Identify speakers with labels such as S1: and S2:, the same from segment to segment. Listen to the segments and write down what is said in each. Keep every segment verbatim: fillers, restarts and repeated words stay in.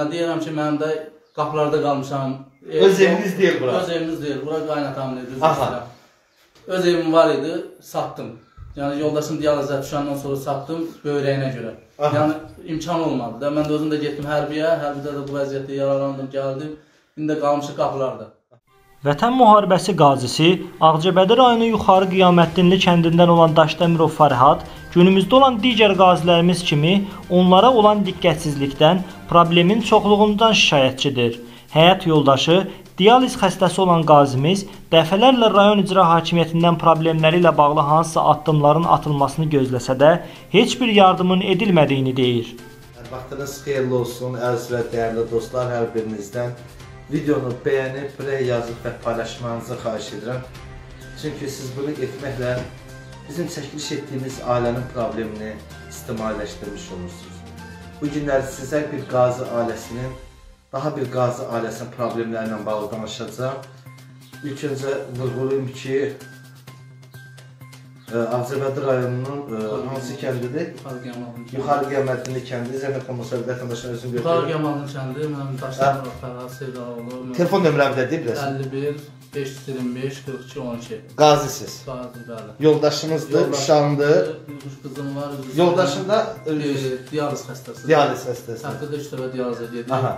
S1: Yəni deyirəm ki, mənim də qapılarda qalmışam.
S2: Öz eviniz deyil bura?
S1: Öz evimiz deyil, bura qaynatamın evi. Öz evim var idi, satdım. Yəni yoldaşım dializə düşəndən sonra satdım böyrəyinə görə. Yəni imkan olmadı da. Mən də özüm də getdim hərbiyə, hərbidə də bu vəziyyətdə yaralandım, gəldim. İndi də qalmışıq qapılarda.
S3: Vətən müharibəsi qazisi Ağcabədi rayonu Yuxarı Qiyamətdinli kəndindən olan Daşdəmirov Fərhad günümüzdə olan digər qazilərimiz kimi onlara olan diqqətsizlikdən, problemin çoxluğundan şikayətçidir. Həyat yoldaşı, dializ xəstəsi olan qazimiz dəfələrlə rayon icra hakimiyyətindən problemləri ilə bağlı hansısa addımların atılmasını gözləsə də heç bir yardımın edilmədiyini deyir.
S2: Vaxtınız xeyirli olsun, əziz və dəyərli dostlar, hər birinizdən videonu bəyənib, buraya yazıb və paylaşmanızı xahiş edirəm. Çünki siz bunu etməklə bizim çəkiliş etdiyimiz ailənin problemini istimaliləşdirmiş olursunuz. Bu günlər sizə bir qazi ailəsinin, daha bir qazi ailəsinin problemlərlə bağlı danışacağım. İlk öncə vurğulayım ki, Ağcabədi rayonunun hansı kəndidir? Yuxarı Qiyamətdinli kəndi. Zəhmət olmasa vətəndaşın özünü götürür.
S1: Yuxarı Qiyamətdinli kəndi, mənim Daşdəmirov Fərhad Sevdalıoğlu.
S2: Telefon nömrəmi də deyib biraz.
S1: əlli bir beş yüz iyirmi beş qırx iki on iki.
S2: Qazisiz.
S1: Qazi, bəli.
S2: Yoldaşınızdır, uşağındır.
S1: Qızım var.
S2: Yoldaşın da
S1: dializ xəstəsi.
S2: Dializ xəstəsi.
S1: Həftədə üç dəfə dializə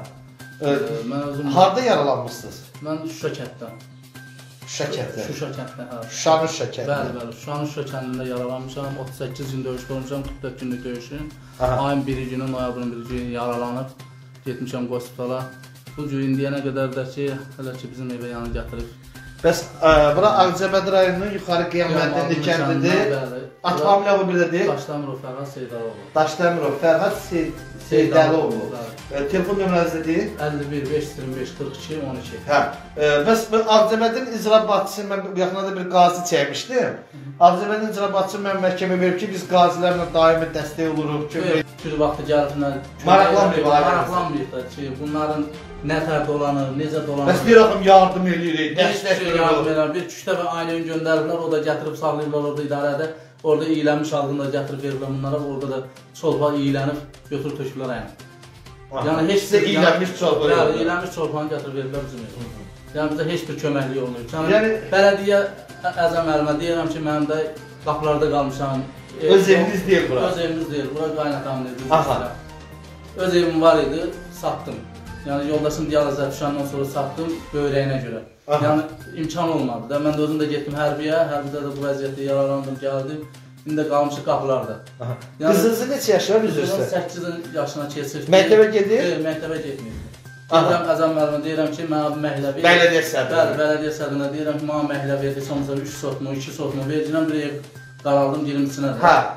S1: gedir.
S2: Harada yaralanmışsınız?
S1: Mən Şuşa kənddən.
S2: Şuşa kənddə?
S1: Şuşa kənddə, hə.
S2: Şuşanın Şuşa kənddə?
S1: Bəli, bəli. Şuşanın Şuşa kəndində yaralanmışam. otuz səkkiz gün döyüş görmüşəm, qırx dörd günlük döyüşüm. Ayın biri günü, noyabrın biri günü yaralanıb. Getmişəm hospitala. Bu gün indiyənə qədər də ki, hələ ki bizim evə yanı gətirib.
S2: Bəs bura Ağcabədi rayonunun Yuxarı Qiyamətdinli kəndidir. At familiyalı bir də deyil.
S1: Daşdəmirov Fərhad Sevdalıoğlu.
S2: Daşdəmirov Fərhad Sevdalıoğlu. Telefon nömrənizi deyil.
S1: əlli bir beş yüz iyirmi beş qırx iki on iki.
S2: Hə. Bəs Ağcabədinin icra başçısı, mən bu yaxınlarda bir qazi çəkmişdim. Ağcabədinin icra başçısı mən məhkəmə verib ki, biz qazilərlə daimi dəstək oluruq.
S1: Bir vaxtı gəliblər.
S2: Maraqlanmıyıq.
S1: Maraqlanmıyıq da ki, bunların nə tər dolanır, necə dolanır.
S2: Bəs bir rəqəm yardım edirik, dəstək
S1: veririk. Bir üç dəfə ailəyə göndəriblər, o da gətirib saxlayırlar orada idarədə. Orada iyilənmiş halında gətirib verirlər bunlara, orada da çolpa iyilənib, götürüb töküblər ayağına. Yəni heç
S2: sizə iyilənmiş çolpa yoxdur.
S1: Yəni iyilənmiş çolpanı gətirib verirlər bizim evə. Yəni bizə heç bir köməklik olmuyor. Yəni bələdiyyə əzəm əlimə deyirəm ki, mənim də qapılarda qalmışam.
S2: Öz eviniz deyil bura?
S1: Öz evimiz deyil, bura qaynatamın evi. Öz evim var idi, satdım. Yəni yoldaşım dializə düşəndən sonra satdım böyrəyinə görə. Yəni imkan olmadı da. Mən də özüm də getdim hərbiyə, hərbidə də bu vəziyyətdə yaralandım, gəldim. İndi də qalmışıq qapılarda.
S2: Qızınızı neçə yaşı var üzrüstə?
S1: səkkiz yaşına keçir.
S2: Məktəbə gedir?
S1: Yox, məktəbə getmir. Deyirəm əzəm müəllimə deyirəm ki, mən abi məhlə ver.
S2: Bələdiyyə sədrinə.
S1: Bəli, bələdiyyə sədrinə deyirəm ki, mənə məhlə verdi, sonunda üç sotmu, iki sotmu verəcəm, bir ev qaraldım girimçisinə də.
S2: Hə.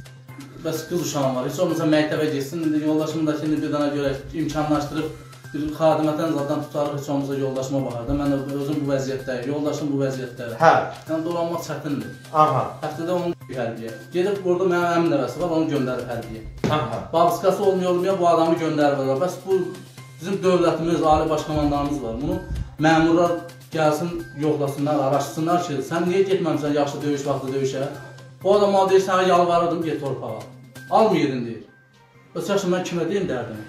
S1: Bəs qız uşağım var, heç olmasa məktəbə getsin, indi yoldaşımı da şimdi bir dana görə imkanlaşdırıb bir xadimətən zaten tutarıq, heç olmasa yoldaşıma baxar da, mən də özüm bu vəziyyətdəyim, yoldaşım bu vəziyyətdəyim.
S2: Hə.
S1: Yəni dolanmaq çətindir.
S2: Aha.
S1: Həftədə onun hərbiyə. Gedib burada mənim əmin nəvəsi var, onu göndərib hərbiyə.
S2: Aha.
S1: Babiskası olmuyor, olmuyor, bu adamı göndəriblər. Bəs bu bizim dövlətimiz, ali başkomandanımız var. Bunu məmurlar gəlsin, yoxlasınlar, araşdırsınlar ki, sən niyə getməmişsən yaxşı döyüş vaxtı döyüşə? O adam al deyir, sənə yalvarırdım, get torpağa. Almayırdın deyir. Bəs yaxşı, mən kimə deyim dərdimi?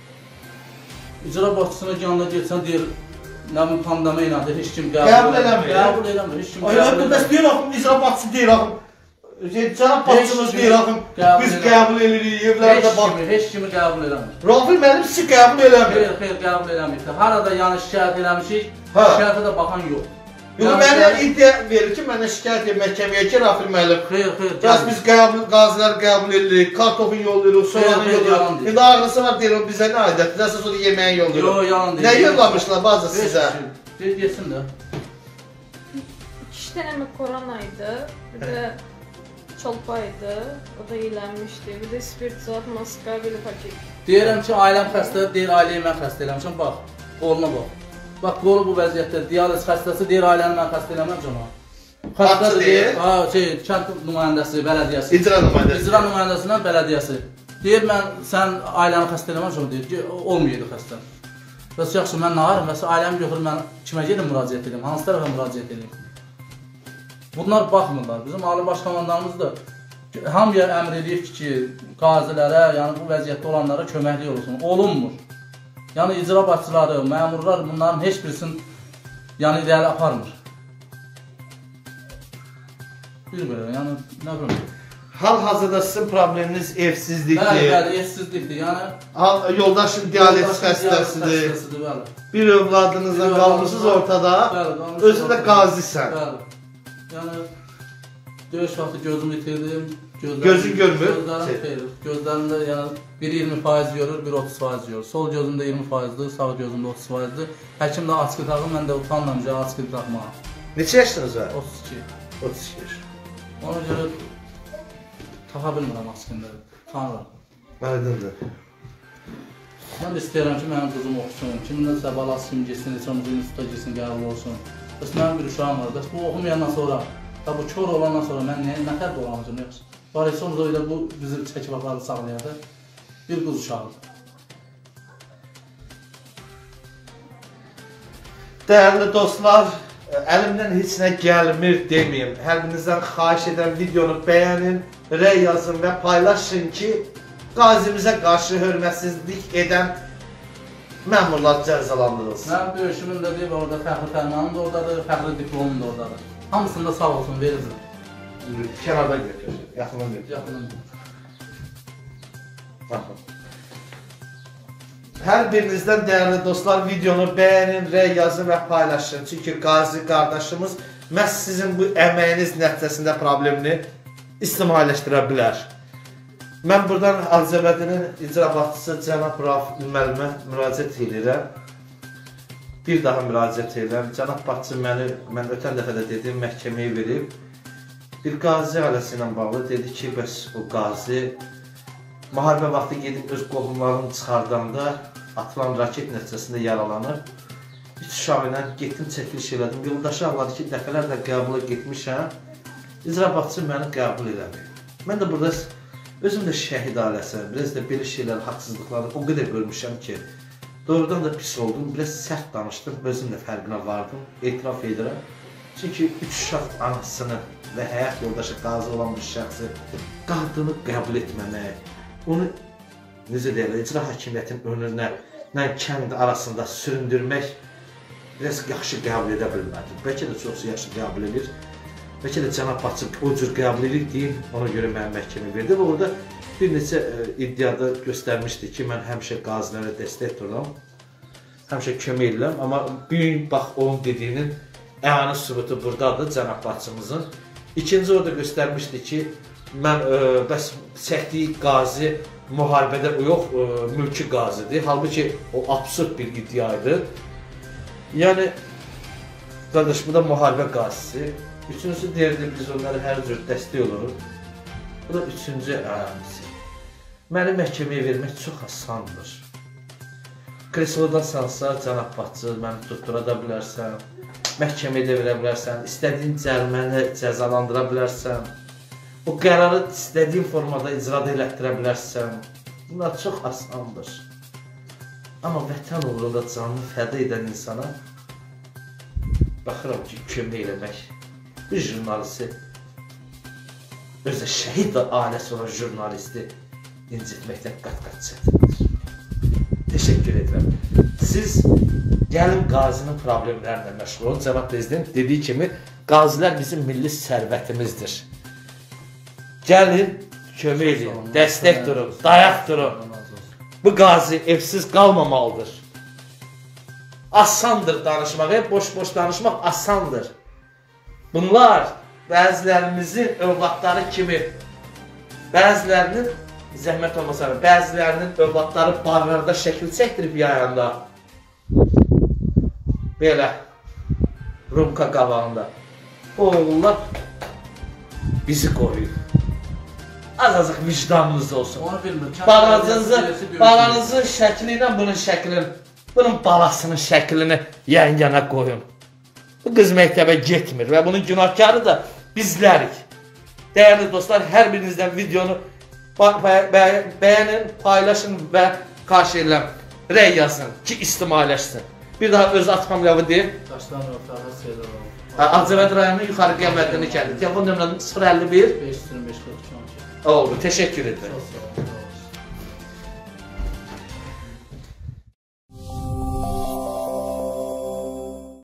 S1: İcra başçısına yanına getsən deyir, nə bu pandemiya ilə heç kim qəbul eləmir. Qəbul eləmir, heç kim qəbul eləmir.
S2: Bəs deyir axım, icra başçısı deyir axım. Cənab başçımız deyir axım, biz qəbul edirik, evlərdə bax.
S1: Heç kimi qəbul eləmir.
S2: Rafil müəllim sizi qəbul eləmir.
S1: Xeyr, xeyr, qəbul eləmir. Harada yəni şikayət eləmişik, şikayətə də baxan yox.
S2: Yox, mənə iddia verir ki, mənə şikayət edib məhkəməyə ki, Rafil müəllim.
S1: Xeyr, xeyr.
S2: Bəs biz qaziləri qəbul edirik, kartofun yollayırıq, soğanı yollayırıq. İndi ağrısı var deyir, bizə nə aidət? Bizə sonra yeməyin yollayırıq.
S1: Yox, yalan deyir.
S2: Nə yollamışlar bazı sizə?
S1: Deyir, geçsin də.
S4: İki dənə korona idi, bir də çolpa idi, o da iyilənmişdi, bir də spirtzat, maska, bir də paket.
S1: Deyirəm ki, ailəm xəstə, deyir, ailəyi mən xəstə eləmişəm, bax, qoluna bax. Bax, qolu bu vəziyyətdə, dializ xəstəsi deyir, ailəni mən xəstə eləməmişəm ona. Xəstəsi deyir, şey, kənd nümayəndəsi, bələdiyyəsi.
S2: İcra nümayəndəsi.
S1: İcra nümayəndəsindən bələdiyyəsi. Deyir, mən sən ailəni xəstə eləməmişəm, deyir, olmayıydı xəstə. Bəs yaxşı, mən nə varım, bəs ailəmi götürüm, mən kimə gedim müraciət edeyim, hansı tərəfə müraciət edeyim? Bunlar baxmırlar, bizim ali başkomandanımız da hamıya əmr edib ki, qazilərə, yəni bu vəziyyətdə olanlara köməklik olsun, olunmur. Yəni icra başçıları, məmurlar bunların heç birisini yəni irəli aparmır. Bir belə, yəni nə bilim.
S2: Hal-hazırda sizin probleminiz evsizlikdir.
S1: Bəli, bəli, evsizlikdir. Yəni
S2: Hal, yoldaşın dializ xəstəsidir.
S1: xəstəsidir, bəli.
S2: Bir övladınızla
S1: Bir
S2: qalmışsınız
S1: övladınızla-
S2: ortada.
S1: Bəli, qalmışıq
S2: Özün də
S1: ortada.
S2: qazisən.
S1: Bəli. Yəni döyüş vaxtı gözümü itirdim. Gözlərim,
S2: Gözün görmür?
S1: Gözlərim
S2: Şey.
S1: xeyr. Gözlərimdə yəni bir iyirmi faiz görür, bir otuz faiz görür. Sol gözümdə iyirmi faizdir, sağ gözümdə otuz faizdir. Həkim də askı taxır, mən də utanmamışam askı taxmağa.
S2: Neçə yaşınız var?
S1: otuz iki.
S2: otuz iki yaş.
S1: Ona görə taxa bilmirəm askında. Tanrım.
S2: Aydındır.
S1: Mən də istəyirəm ki, mənim qızım oxusun. Kiminləsə balası kimi getsin, neçə instituta getsin, qəbul olsun. Bəs mənim bir uşağım var. Bəs bu oxumayandan sonra, da bu kör olandan sonra mən nə, nə tər dolanacam, yaxşı? Var isə orada bu bizi çəkib apardı sağlayadı. Bir qız uşağıdır.
S2: Dəyərli dostlar, əlimdən heç nə gəlmir deməyim. Hər birinizdən xahiş edən videonu bəyənin, rəy yazın və paylaşın ki, qazimizə qarşı hörmətsizlik edən məmurlar cəzalandırılsın.
S1: Mənim döyüşümün də deyib, orada fəxri fərmanım da oradadır, fəxri diplomum da oradadır. Hamısında sağ olsun, verirsin.
S2: Kənarda götür, yaxından götür.
S1: Yaxından.
S2: Baxın. Hər birinizdən dəyərli dostlar videonu bəyənin, rəy yazın və paylaşın. Çünki qazi qardaşımız məhz sizin bu əməyiniz nəticəsində problemini istimaliləşdirə bilər. Mən buradan Ağcabədinin icra başçısı cənab Rauf müəllimə müraciət edirəm. Bir daha müraciət edirəm. Cənab başçı məni, mən ötən dəfə də dedim, məhkəməyə verib. Bir qazi ailəsi ilə bağlı dedi ki, bəs o qazi müharibə vaxtı gedib öz qohumlarını çıxardanda atılan raket nəticəsində yaralanır. Üç uşağı ilə getdim, çəkiliş elədim. Yoldaşı ağladı ki, dəfələrlə qəbula getmişəm. İcra başçı məni qəbul eləmir. Mən də burada özüm də şəhid ailəsiyəm. Biraz da belə şeylər, haqsızlıqları o qədər görmüşəm ki, doğrudan da pis oldum. Biraz sərt danışdım, özüm də fərqinə vardım, etiraf edirəm. Çünki üç uşaq anasını və həyat yoldaşı qazi olan bir şəxsi qadını qəbul etməmək, onu necə deyirlər, icra hakimiyyətinin önünə kənd arasında süründürmək biraz yaxşı qəbul edə bilmədim. Bəlkə də çoxsu yaxşı qəbul edir. Bəlkə də cənab başçı o cür qəbul edir deyim, ona görə mənim məhkəmə verdi və orada bir neçə e, iddiada göstərmişdi ki, mən həmişə qazilərə dəstək duram, həmişə kömək edirəm, amma bir gün bax onun dediyinin əyani sübutu buradadır cənab başçımızın. İkinci orada göstərmişdi ki, mən e, bəs çəkdiyi qazi müharibədə yox, e, mülki qazidir. Halbuki o absurd bir iddiaydı. Yəni, qardaş, bu da müharibə qazisi. Üçüncüsü deyirdi, biz onları hər cür dəstək oluruq. Bu da üçüncü əhəmisi. Məni məhkəməyə vermək çox asandır. Kreslodan salsa, cənab başçı, məni tutdura da bilərsən, məhkəməyə də verə bilərsən, istədiyin cəriməni cəzalandıra bilərsən, o qərarı istədiyin formada icra elətdirə bilərsən. Bunlar çox asandır. Amma vətən uğrunda canını fəda edən insana baxıram ki, kömək eləmək. Bir jurnalisti, özə şəhid ailəsi olan jurnalisti incitməkdən qat-qat çətindir. Təşəkkür edirəm. Siz gəlin qazinin problemlərinə məşğul olun. Cənab Prezident dediyi kimi, qazilər bizim milli sərvətimizdir. Gəlin, kömək edin, dəstək durun, dayaq durun. Bu qazi evsiz qalmamalıdır. Asandır danışmaq, hep boş-boş danışmaq asandır. Bunlar bəzilərimizin övladları kimi, bəzilərinin, zəhmət olmasa, bəzilərinin övladları barlarda şəkil çəkdirib yayanda, belə, rumka qabağında, o oğullar bizi qoruyur. Az-azıq vicdanınız olsun. Balanızın şəkli ilə bunun şəklini, bunun balasının şəklini yan-yana qoyun. Bu qız məktəbə getmir və bunun günahkarı da bizlərik. Dəyərli dostlar, hər birinizdən videonu bəyənin, paylaşın və qarşı edirəm, rəy yazın ki, istimaliləşsin. Bir daha öz atmam ləvi deyim. Ağcabəd rayonunun yuxarı qiymətini gəldi. Telefon nömrənin sıfır əlli bir
S1: beş yüz iyirmi beş qırx iki on iki.
S2: oldu, təşəkkür edirəm.